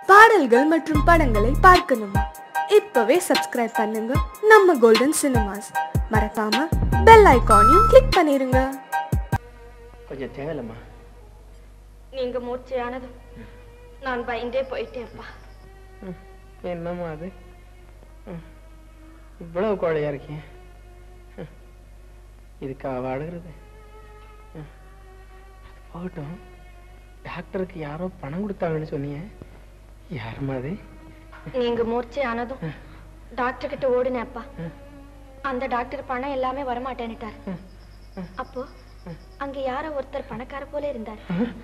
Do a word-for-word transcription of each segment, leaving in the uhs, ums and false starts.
பாடல்கள் மற்றும் படங்களை பார்க்கணுமா? இப்பவே சப்ஸ்கிரைப் பண்ணுங்க நம்ம கோல்டன் சினிமாஸ். மறக்காம பெல் ஐகானையும் கிளிக் பண்ணிருங்க. கொஞ்சம் தேவலம்மா. நீங்க மூர்ச்சையானதும் நான் பயந்தே போயிட்டேன்ப்பா. என்னம்மா அது இவ்வளவு கோழையா இருக்கேன்? இதுக்கா வாடுகிறது? போகட்டும். டாக்டருக்கு யாரோ பணம் கொடுத்தாங்கன்னு சொன்னீங்க, யாருமா அது? நீங்க மூர்ச்சையானதும் டாக்டர் கிட்ட ஓடுனேப்பா. அந்த டாக்டர் பணம் எல்லாமே வரமாட்டேன்னுட்டாரு. அப்போ அங்க யாரோ ஒருத்தர் பணக்கார போல இருந்தார்.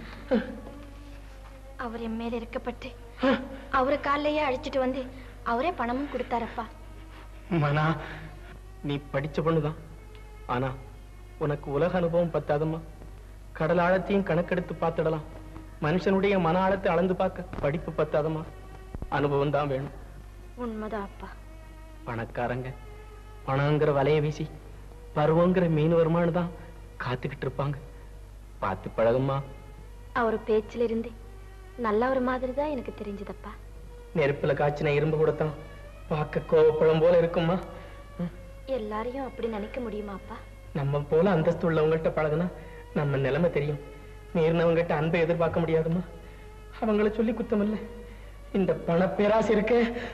அவர் என் மேல இருக்கப்பட்டு அவரு காலையே அழைச்சிட்டு வந்து அவரே பணமும் கொடுத்தாரப்பா. மனா, நீ படிச்ச பொண்ணுதான். ஆனா உனக்கு உலக அனுபவம் பத்தாதம்மா. கடல் ஆழத்தையும் கணக்கெடுத்து பார்த்துடலாம். மனுஷனுடைய மன ஆழத்தை அளந்து பார்க்க படிப்பு பத்தாதம்மா. அனுபவம் தான் வேணும். உண்மைதான் அப்பா. பணக்காரங்க பணங்கிற வலைய வீசி பருவங்கிற மீன் வருமானு தான் காத்துக்கிட்டு இருப்பாங்க. பார்த்து பழகுமா. அவர் பேச்சில இருந்து நல்ல ஒரு மாதிரி தான் எனக்கு தெரிஞ்சதப்பா. நெருப்புல காய்ச்சின இரும்பு கூடத்தான் பார்க்க கோவப்பழம் போல இருக்குமா? எல்லாரையும் அப்படி நினைக்க முடியுமா அப்பா? நம்ம போல அந்தஸ்து உள்ளவங்கள்ட்ட பழகுனா நம்ம நிலைமை தெரியும். மீறினவங்கிட்ட அன்பை எதிர்பார்க்க முடியாதுமா. அவங்கள சொல்லி குத்தம் இல்ல. இந்த பண பேராசை இருக்க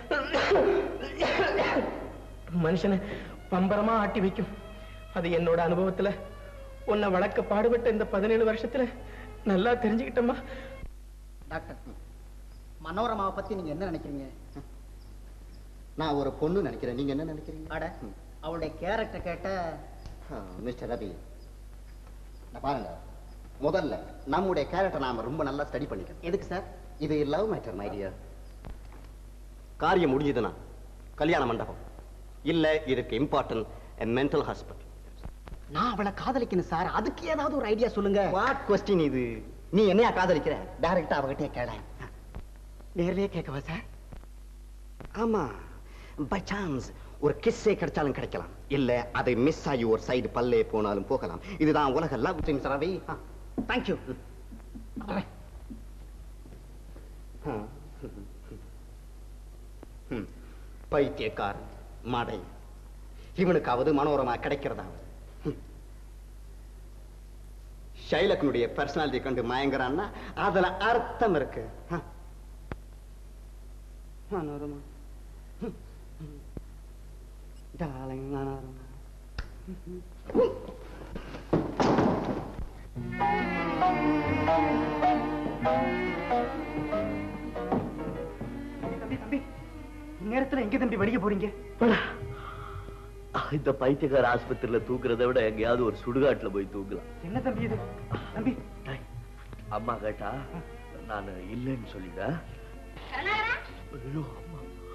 மனுஷனை பம்பரமா ஆட்டி வைக்கும். அது என்னோட அனுபவத்துல உன்னை வளர்க்க பாடுபட்ட இந்த பதினேழு வருஷத்துல நல்லா தெரிஞ்சுக்கிட்டோமா. டாக்டர், மனோரமாவை பத்தி நீங்க என்ன நினைக்கிறீங்க? நான் ஒரு பொண்ணு நினைக்கிறேன். நீங்க என்ன நினைக்கிறீங்க? அட, அவளுடைய கேரக்டர் கேட்ட மிஸ்டர் ரவி, பாருங்க, முதல்ல நம்முடைய கேரக்டர் நாம ரொம்ப நல்லா ஸ்டடி பண்ணிக்கணும். எதுக்கு சார்? இது லவ் மேட்டர் மை டியர். காரியம் முடிஞ்சதுன்னா கல்யாண மண்டபம் இல்ல, இதுக்கு இம்பார்ட்டன்ட் மென்டல் ஹாஸ்பிட்டல். நான் அவளை காதலிக்கணும் சார். அதுக்கு ஏதாவது ஒரு ஐடியா சொல்லுங்க. வாட் கொஸ்டின் இது? நீ என்னையா காதலிக்கிற? டைரக்டா அவகிட்டே கேள. நேர்லயே கேட்கவா சார்? ஆமா, பை சான்ஸ் ஒரு கிஸ்ஸே கிடைச்சாலும் கிடைக்கலாம். இல்ல அதை மிஸ் ஆகி ஒரு சைடு பல்லே போனாலும் போகலாம். இதுதான் உலக love dreams Ravi. Thank you. பைத்தியக்காரன் மாடை, இவனுக்காவது மனோரமா கிடைக்கிறதாவது. ஷைலக்கனுடைய பர்சனாலிட்டி கண்டு மயங்கறான்னா அதுல அர்த்தம் இருக்கு. மனோரமா டார்லிங் மனோரமா. தம்பி தம்பி, நேரத்துல எங்க தம்பி வடிக்க போறீங்க? இந்த பைத்தியக்கார ஆஸ்பத்திரியில தூக்குறதை விட எங்கேயாவது ஒரு சுடுகாட்டுல போய் தூக்கலாம். என்ன தம்பி இது? தம்பி, அம்மா கேட்டா நான் இல்லைன்னு சொல்லிட. ஐயோ அம்மா.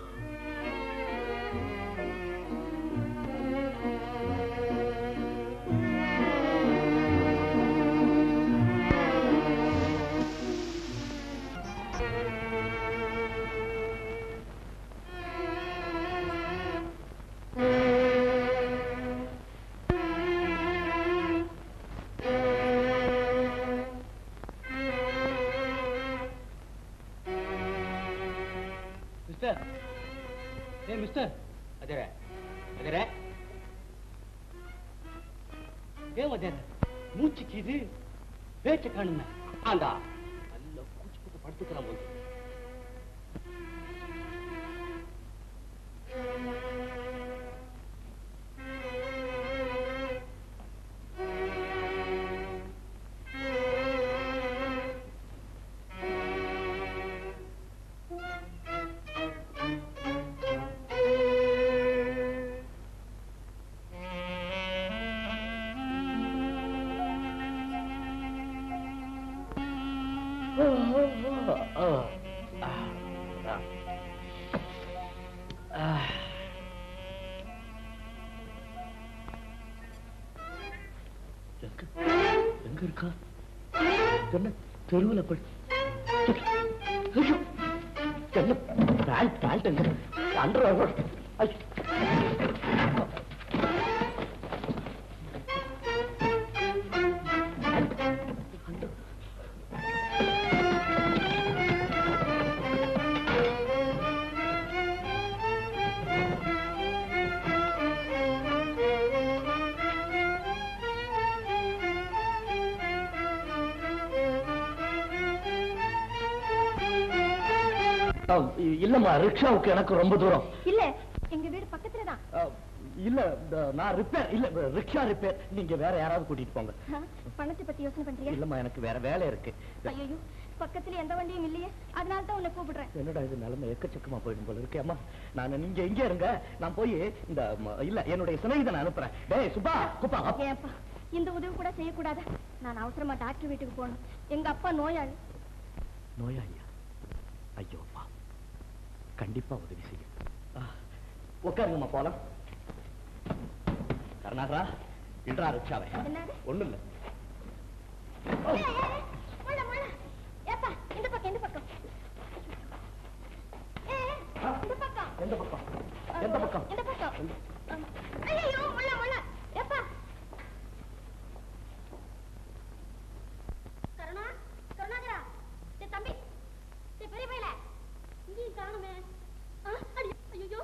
மூச்சுக்கு இது பேச்ச காணுங்க. ஆண்டா நல்ல கூச்சு போட்டு படுத்துக்கிறான் போது. எங்க இருக்கா? தெருவில் போய் பேண்ட் பேண்ட் எங்க அண்டர் இல்லம்மா, ரிக்ஷாவுக்கு எனக்கு ரொம்ப தூரம். இல்ல, எங்க வீடு பக்கத்துல தான். இல்ல, நான் ரிப்பேர் இல்ல, ரிக்ஷா ரிப்பேர். நீங்க வேற யாராவது கூட்டிட்டு போங்க. பணத்தை பத்தி யோசனை பண்றியா? இல்லம்மா, எனக்கு வேற வேலை இருக்கு. ஐயோ, பக்கத்துல எந்த வண்டியும் இல்லையே, அதனால தான் உன்னை கூப்பிடுறேன். என்னடா இது, நிலைமை எக்கச்சக்கமா போயிடும் போல இருக்கு. அம்மா, நான் நீங்க எங்க இருங்க, நான் போய் இந்த இல்ல என்னுடைய சிநேகிதனை அனுப்புறேன். டேய் சுப்பா, குப்பா. ஏப்பா, இந்த உதவி கூட செய்யக்கூடாதா? நான் அவசரமா டாக்டர் வீட்டுக்கு போகணும். எங்க அப்பா நோயாளி. நோயாளியா? ஐயோ அப்பா, கண்டிப்பா உதவி செய்யும். உட்காருங்கம்மா, போலாம். கருணாகரா, இன்றா ரிக்ஷாவை. ஒண்ணு இல்ல. ஏப்பா, இந்த பக்கம், இந்த பக்கம். இந்த பக்கம். எந்த பக்கம்? எந்த பக்கம்? இந்த பக்கம். ஐயோ, முள்ள முள்ள. ஏப்பா. கருணா, கருணாகரா. டேய் தம்பி. டேய் பெரிய பையல. இங்க காணுமே. அடி, ஐயோ.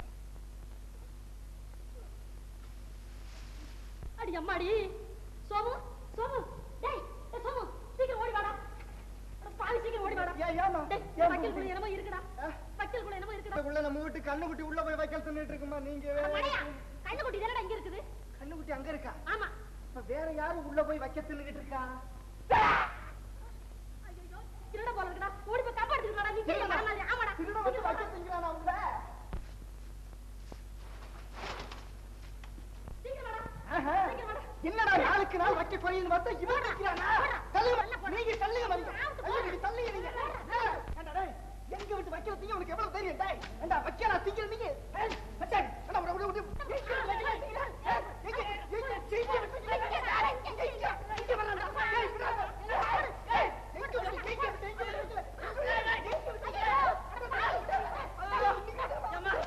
அடி அம்மாடி. சோமு, சோமு. டேய், டேய் சோமு, சீக்கிரம் ஓடி வாடா. பாவி சீக்கிரம் ஓடி வாடா. ஏய் ஏமா? டேய், வக்கீல் குள்ள என்னமோ இருக்குடா. வக்கீல் குள்ள என்னமோ இருக்குடா. உள்ள நம்ம வீட்டு கண்ணுக்குட்டி உள்ள போய் வைக்கல் தின்னுட்டு இருக்குமா நீங்க? அம்மாடியா, கண்ணுக்குட்டி தானடா இங்க இருக்குது. கண்ணுக்குட்டி அங்க இருக்கா? ஆமா. அப்ப வேற யாரும் உள்ள போய் வைக்க தின்னுட்டு இருக்கா? ஐயோ, திருட போல இருக்குடா. ஓடி போய் காப்பாத்துங்கடா. நீ கீழ வரமாட்டே. ஆமாடா. திருட வந்து வைக்க திங்கறானா உள்ள? சீக்கிரம் வாடா. ஆஹா. சீக்கிரம் வாடா. என்னடா நாளுக்கு நாள் வைக்க போறீங்க பார்த்தா இவன் நிக்கிறானா? தள்ளுங்க, நீங்க தள்ளுங்க மரியா. ஐயோ, நீங்க தள்ளுங்க நீங்க. ஏண்டா டேய், எங்க விட்டு வைக்க வந்தீங்க? உனக்கு எவ்வளவு தைரியம் டேய்? ஏண்டா வைக்கடா திங்க நீங்க. ஏய், மச்சான், ஏண்டா உட உட உட. எங்க எங்க சீக்கிரம் எங்க எங்க இங்க வரடா. ஏய், விடாத. ஏய், எங்க வந்து சீக்கிரம் சீக்கிரம். அம்மா.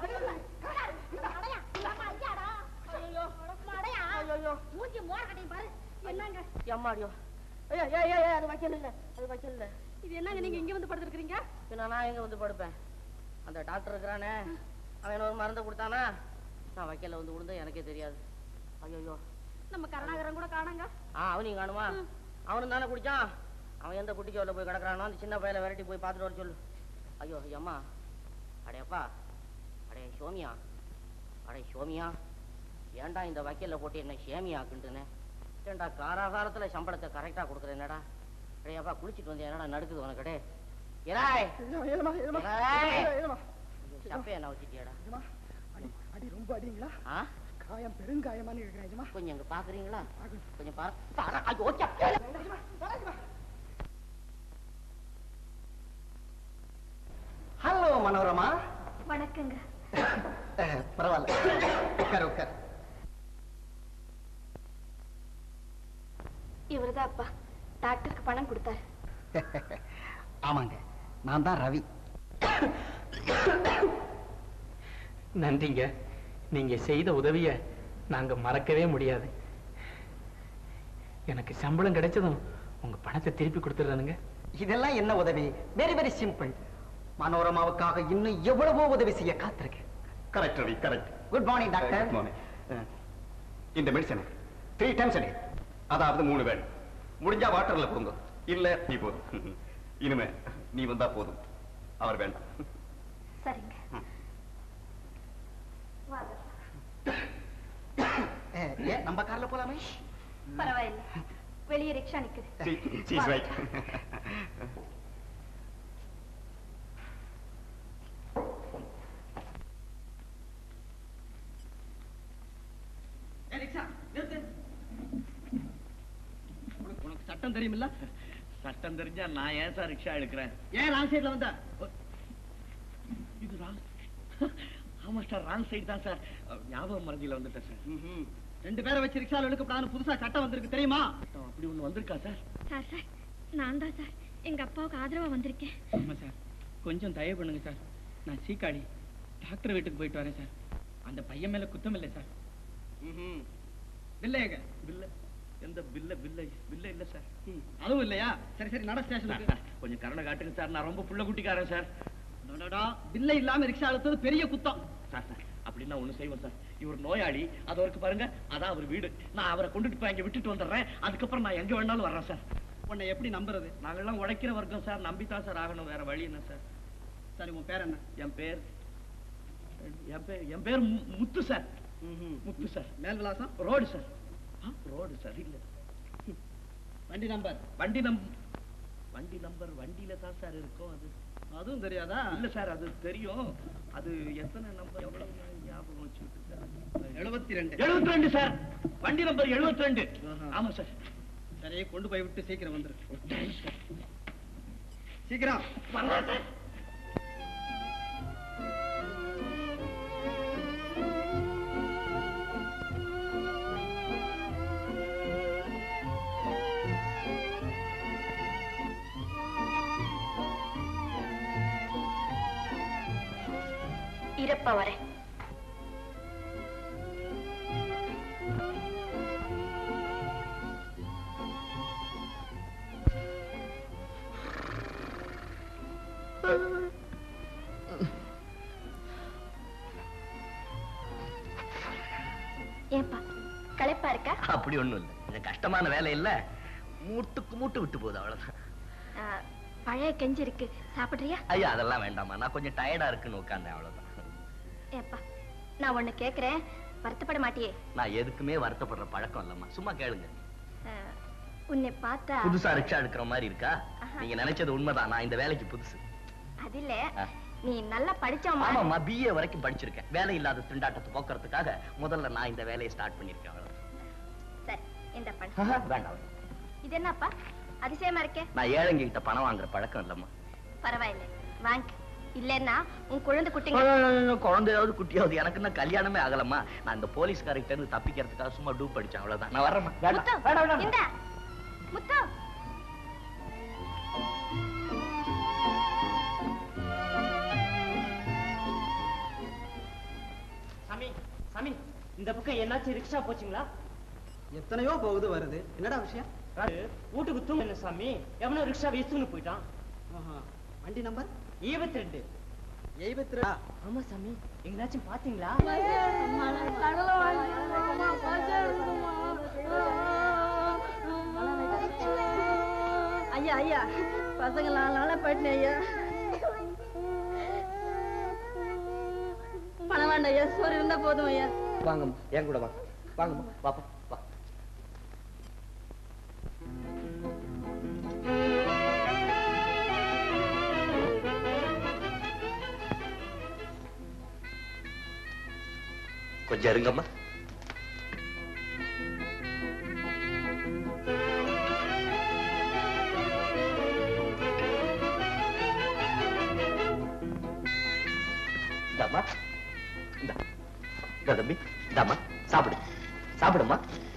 மூஞ்சி மோர கட்டி பாரு. என்னங்க? அம்மாடியோ. ஐயா ஏய் ஏய் ஏய், அது வைக்கல இல்ல, அது வைக்கல இல்ல. இது என்னங்க நீங்க இங்க வந்து படுத்துக்கிறீங்க? பின்ன நான் எங்க வந்து படுப்பேன்? அந்த டாக்டர் இருக்கிறானே, அவன் ஒரு மருந்து கொடுத்தானா, நான் வைக்கல வந்து விழுந்தா எனக்கே தெரியாது. ஐயோ, நம்ம கருணாகரன் கூட காணாங்க. ஆ அவனையும் காணுமா? அவனும் தானே குடிச்சான். அவன் எந்த குட்டிக்கோல போய் கிடக்குறானோ அந்த சின்ன பையல விரட்டி போய் பார்த்துட்டு வர சொல்லு. ஐயோ அம்மா, அடையப்பா, அடைய சோமியா, அடைய சோமியா, ஏன்டா இந்த வக்கீல போட்டு என்ன சேமியாக்குன்ட்டுன்னு? ஏன்டா காராகாரத்துல சம்பளத்தை கரெக்டா கொடுக்குறேன். என்னடா அடையப்பா, குளிச்சுட்டு வந்து என்னடா நடுக்குது உனக்கு? டே ஏய், ஏலமா ஏலமா ஏலமா. சப்பைய என்ன வச்சிட்டியாடா? அடி அடி ரொம்ப அடிங்களா? ஆ, காயம் பெருங்காயமானு கேக்குறேன். கொஞ்சம் இங்க பாக்குறீங்களா? கொஞ்சம் பாரு. ஐயோ சப்பை. ஹலோ மனோரமா. வணக்கங்க. பரவாயில்ல, உட்கார் உட்கார். இவர்தான் அப்பா டாக்டருக்கு பணம் கொடுத்தாரு. ஆமாங்க, நான் தான் ரவி. நன்றிங்க. நீங்க செய்த உதவிய நாங்க மறக்கவே முடியாது. எனக்கு சம்பளம் கிடைச்சதும் உங்க பணத்தை திருப்பி கொடுத்துறானுங்க. இதெல்லாம் என்ன உதவி? Very very simple. மனோரமாவுக்காக இன்னும் எவ்வளவோ உதவி செய்ய காத்திருக்கேன். Correct Ravi, correct. Good morning doctor. Good morning. இந்த மெடிசன் த்ரீ டைம்ஸ் அடி, அதாவது மூணு வேணும். முடிஞ்சா வாட்டர்ல போங்க, இல்ல நீ போதும். இனிமே நீ வந்தா போதும், அவர் வேண்டாம். சரிங்க. ஏன் நம்ம கார்ல போலாமே? பரவாயில்லை, வெளியே ரிக்ஷா நிக்குது. She is right. உனக்கு சட்டம் தெரியுமில்ல? சட்டம் தெரிஞ்சா நான் ஏன் சார் ரிக்ஷா எடுக்கிறேன்? ஏன் ராங் சைட்ல வந்தா? இது ராங். ஆமா சார், ராங் சைடு தான் சார். ஞாபகம் மறதியில வந்துட்டேன் சார். ரெண்டு பேரை வச்சு ரிக்ஷால எடுக்கப்படாதுன்னு புதுசா சட்டம் வந்திருக்கு தெரியுமா? அப்படி ஒண்ணு வந்திருக்கா சார்? சார் சார், நான் தான் சார் எங்க அப்பாவுக்கு ஆதரவா வந்திருக்கேன். ஆமா சார், கொஞ்சம் தயவு பண்ணுங்க சார். நான் சீக்காடி டாக்டர் வீட்டுக்கு போயிட்டு வரேன் சார். அந்த பையன் மேல குத்தம் இல்லை சார். பில்லையங்க பில்ல எந்த பில்ல பில்ல பில்ல இல்ல சார். அதுவும் இல்லையா? சரி சரி, நட ஸ்டேஷனுக்கு. கொஞ்சம் கருணை காட்டுங்க சார், நான் ரொம்ப புள்ள குட்டிக்காரன் சார். பில்ல இல்லாம ரிக்ஷா அழுத்தது பெரிய குத்தம் சார். சார் அப்படின்னா ஒண்ணு செய்வோம் சார். இவர் நோயாளி, அது அவருக்கு பாருங்க, அதான் அவர் வீடு. நான் அவரை கொண்டுட்டு போய் அங்க விட்டுட்டு வந்துடுறேன். அதுக்கப்புறம் நான் எங்க வேணாலும் வர்றேன் சார். உன்னை எப்படி நம்புறது? நாங்கெல்லாம் உழைக்கிற வர்க்கம் சார், நம்பித்தான் சார் ஆகணும், வேற வழி என்ன சார்? சரி, உன் பேர் என்ன? என் பேர் என் பேர் என் பேர் முத்து சார். முத்து சார். மேல் விலாசம்? Road sir. Road sir. இல்ல வண்டி நம்பர்? வண்டி நம்பர் வண்டி நம்பர் வண்டியில தான் சார் இருக்கும். அது அதுவும் தெரியாதா? இல்ல சார், அது தெரியும். அது எத்தனை நம்பர் எவ்வளவு ஞாபகம் வச்சுக்கிட்டு சார்? எழுபத்தி ரெண்டு. எழுபத்தி ரெண்டு சார். வண்டி நம்பர் எழுபத்தி ரெண்டு. ஆமா சார். சரி, கொண்டு போய் விட்டு சீக்கிரம் வந்துரு. சீக்கிரம் வாங்க சார். இருப்ப வரேன். ஏப்பா களைப்பா இருக்கா? அப்படி ஒண்ணும் இல்ல. இது கஷ்டமான வேலை இல்ல, மூட்டுக்கு மூட்டு விட்டு போகுது, அவ்வளவுதான். பழைய கெஞ்சி இருக்கு, சாப்பிடுறியா? ஐயா அதெல்லாம் வேண்டாமா, நான் கொஞ்சம் டயர்டா இருக்குன்னு உட்கார்ந்தேன், அவ்வளவுதான். ஏப்பா நான் ஒண்ணு கேக்குறேன், வருத்தப்பட மாட்டியே? நான் எதுக்குமே வருத்தப்படுற பழக்கம் இல்லம்மா, சும்மா கேளுங்க. உன்னை பார்த்தா புதுசா ரிக்ஷா எடுக்கிற மாதிரி இருக்கா? நீங்க நினைச்சது உண்மைதான், நான் இந்த வேலைக்கு புதுசு. அது இல்ல, நீ நல்லா படிச்சவமா? ஆமாமா, பிஏ வரைக்கும் படிச்சிருக்கேன். வேலை இல்லாத திண்டாட்டத்தை போக்குறதுக்காக முதல்ல நான் இந்த வேலையை ஸ்டார்ட் பண்ணிருக்கேன், அவ்வளவுதான். சரி, இந்த பணம் வேண்டாம். இது என்னப்பா அதிசயமா இருக்கே? நான் ஏழைங்க கிட்ட பணம் வாங்குற பழக்கம் இல்லம்மா. பரவாயில்ல, வாங்க. இல்லன்னா உன் குழந்தை குட்டிங்க. குழந்தையாவது குட்டியாவது எனக்கு என்ன கல்யாணமே ஆகலம்மா. நான் இந்த போலீஸ்காரர்கிட்ட இருந்து தப்பிக்கிறதுக்காக சும்மா டூப் படிச்சேன், அவ்வளவுதான். நான் வரேன். இந்த முத்து சாமி, சாமி, இந்த பக்கம் என்னாச்சு? ரிக்ஷா போச்சுங்களா? எத்தனையோ போகுது வருது, என்னடா விஷயம்? வீட்டுக்கு தூங்க சாமி, எவனோ ரிக்ஷா வீசுன்னு போயிட்டான். வண்டி நம்பர் இருபத்தி ரெண்டு. எழுபத்தி ரெண்டு. ஆமா சாமி, எங்கனாச்சும் பாத்தீங்களா? ஐயா ஐயா, பசங்க நாளால போயிட்டேன் ஐயா. பணம் வேண்டாம் ஐயா, சோறு இருந்தா போதும் ஐயா. வாங்கம்மா, என் கூட வாங்க. வாங்கம்மா, வாப்பா வா. கொஞ்சம் இருங்கம்மா. இந்தாம்மா, இந்தா இந்த தம்பி, இந்தாம்மா சாப்பிடு, சாப்பிடுமா.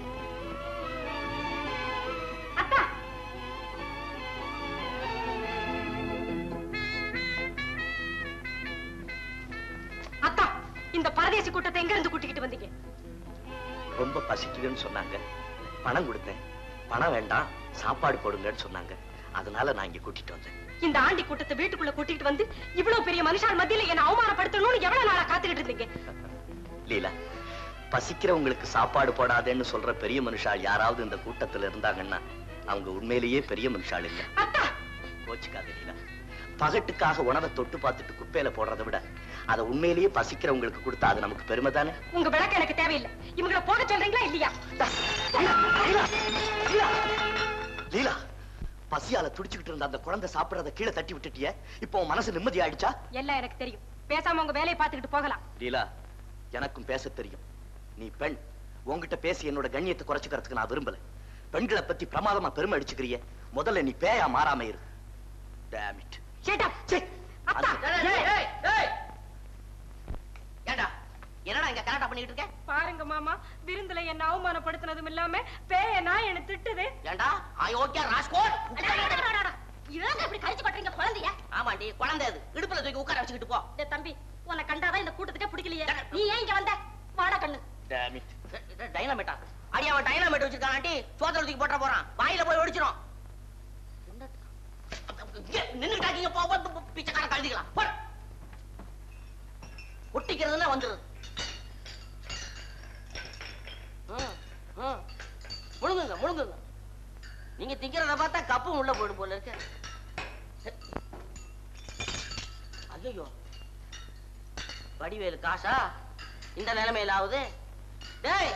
அக்கா, இந்த பரதேசி கூட்டத்தை எங்க இருந்து கூட்டிக்கிட்டு வந்தீங்க? ரொம்ப பசிக்குதுன்னு சொன்னாங்க, பணம் கொடுத்தேன். பணம் வேண்டாம், சாப்பாடு போடுங்கன்னு சொன்னாங்க, அதனால நான் இங்க கூட்டிட்டு வந்தேன். இந்த ஆண்டி கூட்டத்தை வீட்டுக்குள்ள கூட்டிட்டு வந்து இவ்வளவு பெரிய மனுஷால் மத்தியில என்ன அவமானப்படுத்தணும்னு எவ்வளவு நாளா காத்துக்கிட்டு இருந்தீங்க? லீலா, பசிக்கிறவங்களுக்கு சாப்பாடு போடாதேன்னு சொல்ற பெரிய மனுஷால் யாராவது இந்த கூட்டத்துல இருந்தாங்கன்னா அவங்க உண்மையிலேயே பெரிய மனுஷால் இல்ல. கோச்சுக்காத லீலா, பகட்டுக்காக உணவை தொட்டு பார்த்துட்டு குப்பையில போடுறதை விட அதை உண்மையிலேயே பசிக்கிறவங்களுக்கு கொடுத்தா அது நமக்கு பெருமை தானே. உங்க விளக்கு எனக்கு தேவையில்லை, இவங்களை போக சொல்றீங்களா இல்லையா? லீலா, பசியால துடிச்சுக்கிட்டு இருந்த அந்த குழந்தை சாப்பிடறத கீழே தட்டி விட்டுட்டிய, இப்போ உன் மனசு நிம்மதி ஆயிடுச்சா? எல்லாம் எனக்கு தெரியும், பேசாம உங்க வேலையை பார்த்துக்கிட்டு போகலாம். லீலா, எனக்கும் பேச தெரியும். நீ பெண், உன்கிட்ட பேசி என்னோட கண்ணியத்தை குறைச்சுக்கிறதுக்கு நான் விரும்பல. பெண்களை பத்தி பிரமாதமா பெருமை அடிச்சுக்கிறிய, முதல்ல நீ பேயா மாறாம இரு. Damn it. Shut up. ஏண்டா, என்னடா இங்க கலாட்டா பண்ணிட்டு இருக்க? பாருங்க மாமா, விருந்துல என்ன அவமானப்படுத்தினதும் இல்லாம பேய நான் என்ன திட்டுது. ஏண்டா, ஐ ஓகே ராஸ்கோட். இவங்க இப்படி கழிச்சு கொட்டுறீங்க குழந்தைய? ஆமாண்டி, குழந்தை அது. இடுப்புல தூக்கி உட்கார வச்சுக்கிட்டு போ. டேய் தம்பி, உன்னை கண்டாதான் இந்த கூட்டத்துக்கே பிடிக்கலையே. நீ ஏன் இங்க வந்த? வாடா கண்ணு. Damn it. டைனமேட்டா? அடி அவன் டைனமேட் வச்சிருக்கான் ஆண்டி, சோதர தூக்கி போட்ட போறான். வாயில போய் ஒடிச்சிரும். நின்னுட்டாக்கீங்க, போ பிச்சைக்கார கழுதிக்கலாம். ஒட்டிக்கிறதுல வந்துருது. முழுங்குங்க முழுங்குங்க. நீங்க திங்கிறத பார்த்தா கப்பும் உள்ள போயிடும் போல இருக்கு. ஐயோ, வடிவேலு காசா இந்த நிலைமையில ஆகுது? டேய்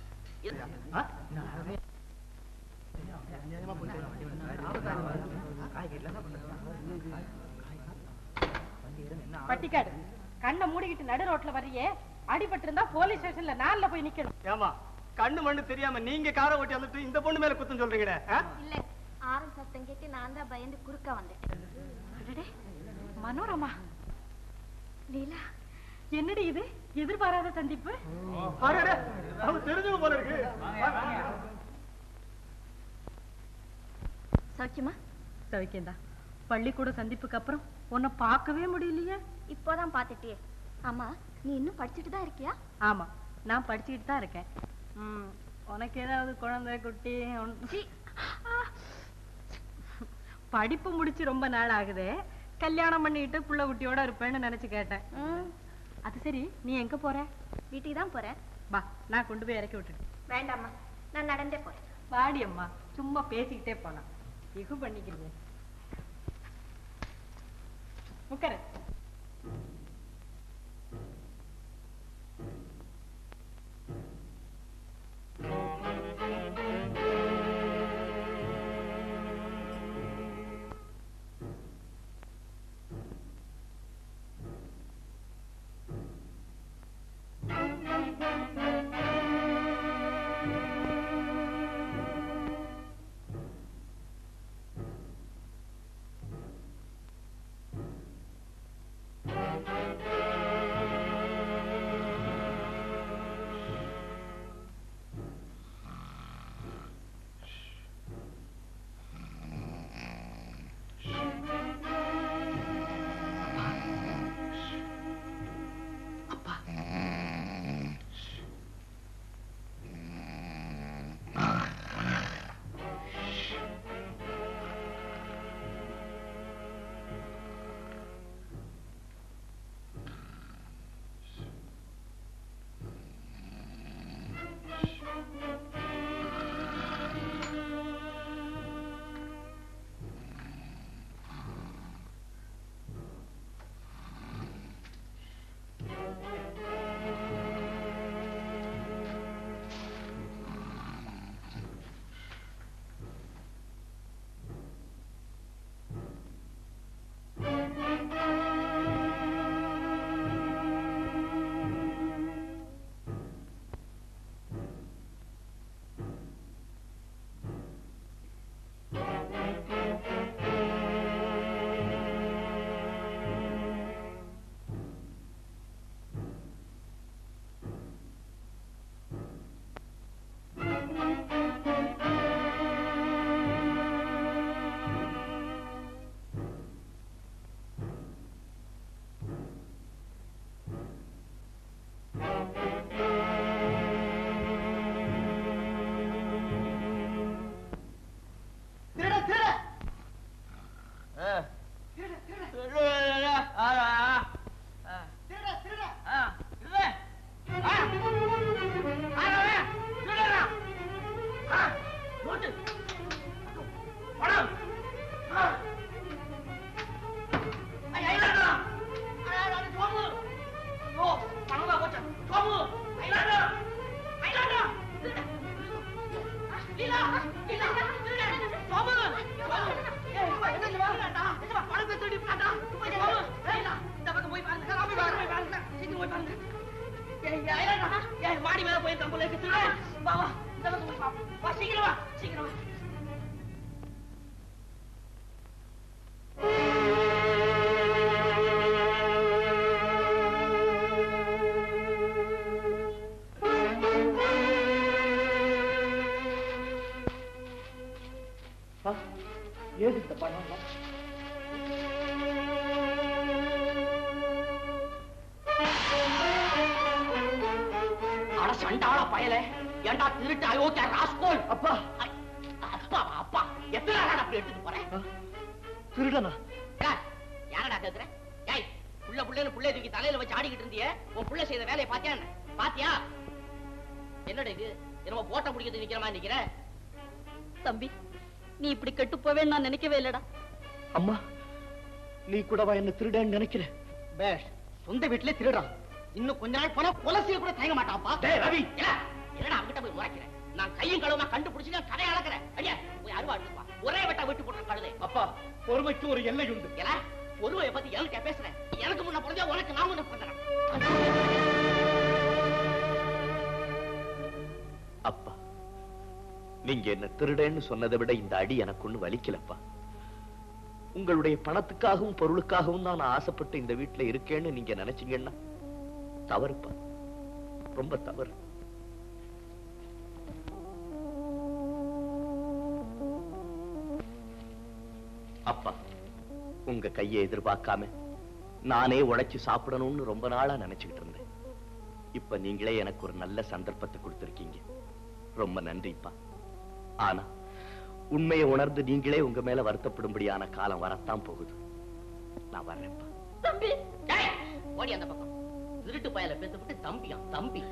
பட்டிக்காடு, கண்ணை மூடிக்கிட்டு நடு ரோட்ல வர்றியே, அடிபட்டு இருந்தா போலீஸ் ஸ்டேஷன்ல நான்ல போய் நிக்கணும். ஏமா கண்ணு மண்ணு தெரியாம நீங்க காரை ஓட்டி வந்துட்டு இந்த பொண்ணு மேல குத்தம் சொல்றீங்கடே? இல்ல, ஆரன் சத்தம் கேட்டு நான் தான் பயந்து குறுக்க வந்தேன். மனோரமா, லீலா, என்னடி இது எதிர்பாராத சந்திப்பு? தெரிஞ்சவங்க போல இருக்கு. சௌக்கியமா? சௌக்கியந்தா. பள்ளிக்கூட சந்திப்புக்கு அப்புறம் உன்னை பார்க்கவே முடியலையே. இப்போதான் பாத்துட்டியே. ஆமா, நீ இன்னும் படிச்சுட்டு தான் இருக்கியா? ஆமா, நான் படிச்சுக்கிட்டு தான் இருக்கேன். ம், உனக்கு ஏதாவது குழந்தை குட்டி? படிப்பு முடிச்சு ரொம்ப நாள் ஆகுது. கல்யாணம் பண்ணிட்டு புள்ள குட்டியோட இருப்பேன்னு நினைச்சு கேட்டேன். அது சரி, நீ எங்க போற? வீட்டுக்கு தான் போறேன். வா, நான் கொண்டு போய் இறக்கி விட்டுட்டு. வேண்டாம்மா, நான் நடந்தே போறேன். வாடி அம்மா, சும்மா பேசிக்கிட்டே போலாம். இகு பண்ணிக்கிறீங்க. உட்காரு. மாடி மேல போய் கம்பல வா வா இந்த பக்கம் போய் பாப்போம். வா சீக்கிரம் வா சீக்கிரம் வா. ஏது இந்த பணம்? அட சண்டாள பயல, ஏண்டா திருட்டு அயோக்கிய ராஸ்கோல். அப்பா அப்பா அப்பா எத்தனை நாள் அப்படி எடுத்துட்டு போறேன்? திருடனா? யாரடா கேக்குற? ஏய் புள்ள புள்ளன்னு புள்ளைய தூக்கி தலையில வச்சு ஆடிக்கிட்டு இருந்தியே, உன் புள்ள செய்த வேலையை பாத்தியா? பாத்தியா? என்னடா இது என்னமோ போட்ட முடிக்கிறது நிக்கிற மாதிரி நிக்கிற? தம்பி, நீ இப்படி கெட்டு போவேன்னு நான் நினைக்கவே இல்லடா. அம்மா, நீ கூடவா என்ன திருடன்னு நினைக்கிற? பேஷ், சொந்த வீட்டுல திருடுறான். இன்னும் கொஞ்ச நாள் போனா கொலசிய கூட தயங்க மாட்டான்ப்பா. டேய் ரவி, என்னடா அவங்கிட்ட போய் முறைக்கிறேன்? நான் கையும் களவுமா கண்டுபிடிச்சு கதையை அளக்கிறேன். ஐயா போய் அருவா எடுத்துப்பா. ஒரே வெட்டா வெட்டி போட்டு கழுதை. அப்பா பொறுமைக்கு ஒரு எல்லை உண்டு. ஏன்னா பொறுமையை பத்தி என்கிட்ட பேசுறேன். எனக்கு முன்ன பிறந்தா உனக்கு நான் முன்ன பிறந்தேன். அப்பா, நீங்க என்ன திருடேன்னு சொன்னதை விட இந்த அடி எனக்கு ஒண்ணு வலிக்கலப்பா. உங்களுடைய பணத்துக்காகவும் பொருளுக்காகவும் தான் நான் ஆசைப்பட்டு இந்த வீட்டுல இருக்கேன்னு நீங்க நினைச்சீங்கன்னா தவறுப்பா, ரொம்ப தவறு. அப்பா, உங்க கையை எதிர்பார்க்காம நானே உழைச்சு சாப்பிடணும்னு ரொம்ப நாளா நினைச்சுக்கிட்டு இருந்தேன். இப்ப நீங்களே எனக்கு ஒரு நல்ல சந்தர்ப்பத்தை கொடுத்திருக்கீங்க. ரொம்ப நன்றிப்பா. ஆனா உண்மையை உணர்ந்து நீங்களே உங்க மேல வருத்தப்படும்படியான காலம் வரத்தான் போகுது. நான் வர்றேன்ப்பா. தம்பி ஓடி அந்த பக்கம். திருட்டு பயல பேத்துவிட்டு தம்பியா தம்பி.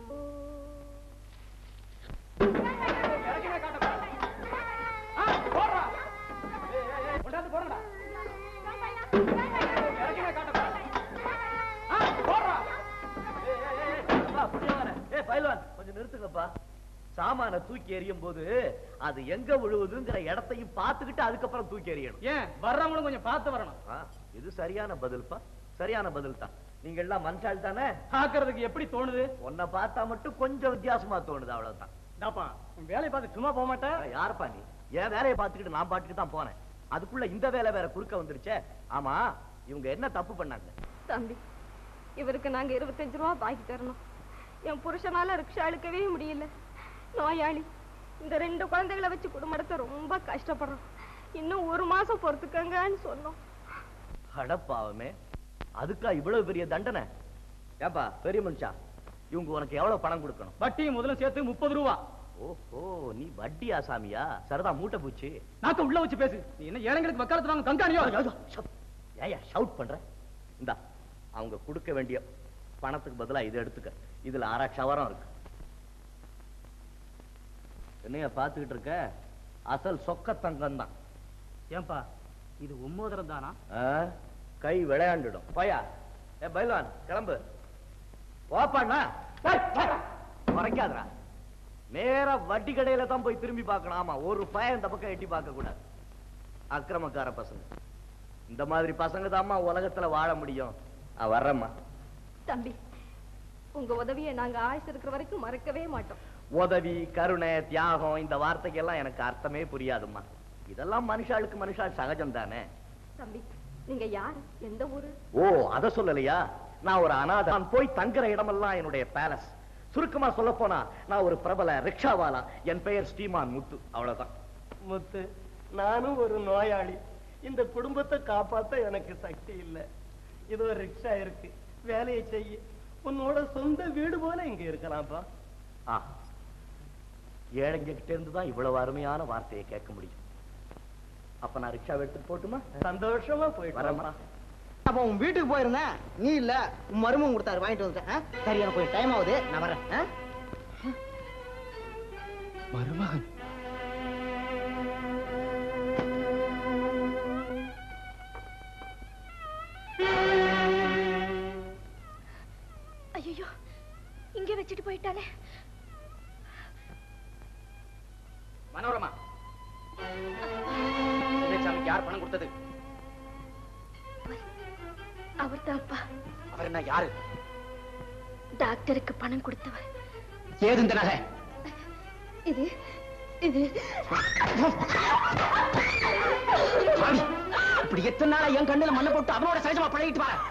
கொஞ்சம் நிறுத்துங்கப்பா. சாமான தூக்கி எறியும் போது அது எங்க விழுவுதுங்கிற இடத்தையும் பார்த்துக்கிட்டு அதுக்கப்புறம் தூக்கி எறியணும். ஏன் வர்றவங்களும் கொஞ்சம் பார்த்து வரணும். இது சரியான பதில்ப்பா, சரியான பதில் தான். நீங்க எல்லாம் மனுஷால் தானே? பாக்குறதுக்கு எப்படி தோணுது? உன்னை பார்த்தா மட்டும் கொஞ்சம் வித்தியாசமா தோணுது, அவ்வளவுதான். வேலையை பார்த்து சும்மா போக மாட்டேன். யாருப்பா நீ? என் வேலையை பார்த்துக்கிட்டு நான் பாட்டுக்கு தான் போனேன். அதுக்குள்ள இந்த வேலை வேற குறுக்க வந்துருச்சே. ஆமா, இவங்க என்ன தப்பு பண்ணாங்க? தம்பி, இவருக்கு நாங்க இருபத்தஞ்சு ரூபா பாக்கி தரணும். என் புருஷனால ரிக்ஷா இழுக்கவே முடியல. நோயாளி. இந்த ரெண்டு குழந்தைகளை வச்சு குடும்பத்தை ரொம்ப கஷ்டப்படுறோம். இன்னும் ஒரு மாசம் பொறுத்துக்கங்கன்னு சொன்னோம். அடப்பாவமே, அதுக்கா இவ்வளவு பெரிய தண்டனை? ஏப்பா பெரிய மனுஷா, இவங்க உனக்கு எவ்வளவு பணம் கொடுக்கணும்? வட்டியும் முதலும் சேர்த்து முப்பது ரூபா. ஓஹோ, நீ வட்டி ஆசாமியா? சரிதா, மூட்டை பூச்சி. நாக்க உள்ள வச்சு பேசு. நீ என்ன ஏழைங்களுக்கு வக்காலத்து வாங்க கண்காணியோ? ஏயா ஷவுட் பண்ற? இந்தா, அவங்க கொடுக்க வேண்டிய பணத்துக்கு பதிலா இதை எடுத்துக்க. இதுல அரை சவரம் இருக்கு. என்னைய பாத்துக்கிட்டு இருக்க? அசல் சொக்க தங்கம் தான். ஏன்பா இது உம்மோதரம் தானா? கை விளையாண்டுடும். போயா. ஏ பைல்வான், கிளம்பு. ஓப்பாண்ணா மறைக்காதரா. நேரா வட்டி கடையில தான் போய் திரும்பி பார்க்கணும். ஆமா, ஒரு பையன் இந்த பக்கம் எட்டி பார்க்க கூடாது. அக்கிரமக்கார பசங்க. இந்த மாதிரி பசங்க தான்மா உலகத்துல வாழ முடியும். வர்றம்மா. தம்பி, உங்க உதவியை நாங்க ஆயுசு இருக்கிற வரைக்கும் மறக்கவே மாட்டோம். உதவி, கருணை, தியாகம், இந்த வார்த்தைக்கு எல்லாம் எனக்கு அர்த்தமே புரியாதும்மா. இதெல்லாம் மனுஷாளுக்கு மனுஷால் சகஜம் தானே. தம்பி, நீங்க யாரு? எந்த ஊரு? ஓ, அத சொல்லலையா? நான் ஒரு அநாதை. நான் போய் தங்குற இடமெல்லாம் என்னுடைய பேலஸ். சுருக்கமா சொல்ல போனா நான் ஒரு பிரபல ரிக்ஷாவாலா. என் பெயர் ஸ்ரீமான் முத்து. அவ்வளவுதான். முத்து, நானும் ஒரு நோயாளி. இந்த குடும்பத்தை காப்பாத்த எனக்கு சக்தி இல்லை. இது ஒரு ரிக்ஷா இருக்கு, வேலையை செய்ய. உன்னோட சொந்த வீடு போல இங்க இருக்கலாம்ப்பா. ஆ, ஏழைங்க கிட்ட இருந்து தான் இவ்வளவு அருமையான வார்த்தையை கேட்க முடியும். அப்ப நான் ரிக்ஷா எடுத்துட்டு போட்டுமா? சந்தோஷமா போயிட்டு வரமா. அப்ப உன் வீட்டுக்கு போயிருந்தேன், நீ இல்ல, உன் மருமகன் கொடுத்தாரு, வாங்கிட்டு வந்துட்டேன். சரி, எனக்கு கொஞ்சம் டைம் ஆகுது, நான் வரேன். மருமகன் ஐயோ, இங்கே வச்சுட்டு போயிட்டானே. மனோரமா, சின்னசாமிக்கு யார் பணம் கொடுத்தது? அவர் தான்ப்பா. அவர் என்ன, யாரு? டாக்டருக்கு பணம் கொடுத்தவர். ஏது இந்த நகை? இது இது இப்படி எத்தனை நாளா என் கண்ணுல மண்ணை போட்டு அவனோட சகஜமா பழகிட்டு வர.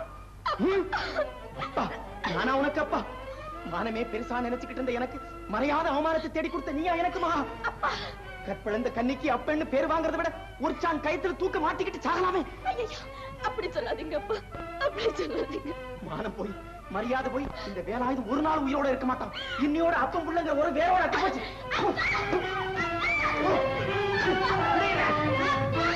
நானா உனக்கு அப்பா? மானமே பெருசா நினைச்சுக்கிட்டு இருந்த எனக்கு மறையாத அவமானத்தை தேடி கொடுத்த நீயா எனக்குமா? கற்பிழந்த கன்னிக்கு அப்பன்னு பேர் வாங்குறத விட ஒரு சான் கயித்துல தூக்க மாட்டிக்கிட்டு சாகலாமே. அப்படி சொல்லாதீங்க அப்பா, அப்படி சொல்லாதீங்க. மானம் போய் மரியாதை போய் இந்த வேலாயுதம் ஒரு நாள் உயிரோட இருக்க மாட்டான். இன்னையோட அப்பம் புள்ளங்கிற ஒரு வேரோட அட்டு போச்சு.